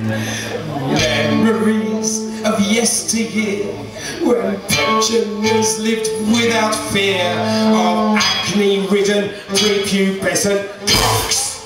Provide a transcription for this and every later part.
Memories of yesteryear, when pensioners lived without fear of acne-ridden prepubescent cocks.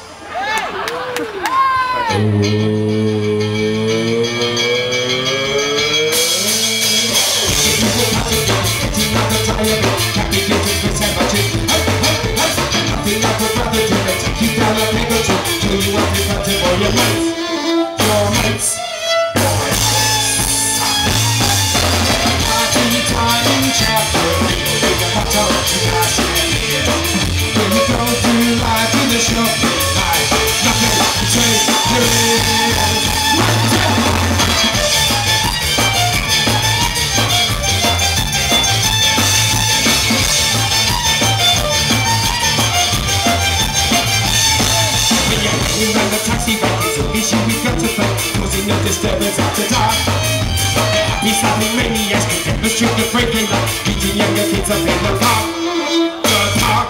No disturbance after dark. Happy slapping maniacs can demonstrate the breaking up, beating younger kids up in the park. The park.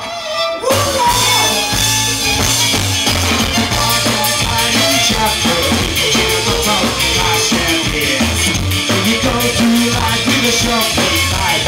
Time in chapter, when you go through life with a shopping side,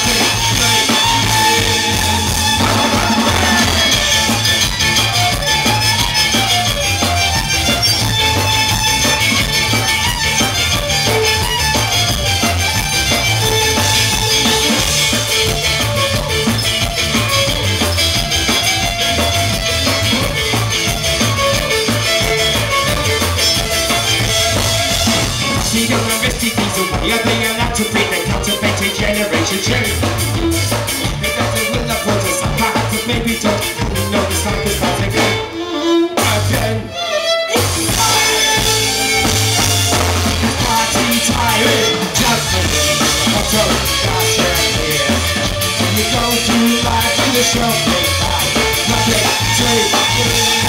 are they allowed to be the cultivated generation change? It doesn't will of water, some parts maybe don't know the cycle starts again. Party tiring, judgment, motto, gosh, yeah. When you go through life in the shopping, nothing to